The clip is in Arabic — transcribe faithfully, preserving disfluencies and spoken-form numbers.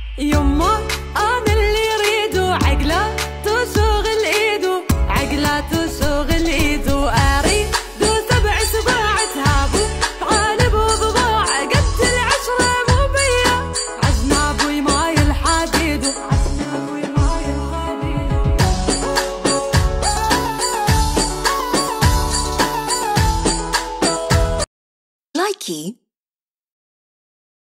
يما انا اللي يريدو عقله تسوغ الايدو، عقله تسوغ الايدو، اريدو سبع سباع تهابو غالب وضباع قد العشره مو بيا، عزنا ابوي ماي الحديدو، عزنا ابوي ماي الحديدو. لايكي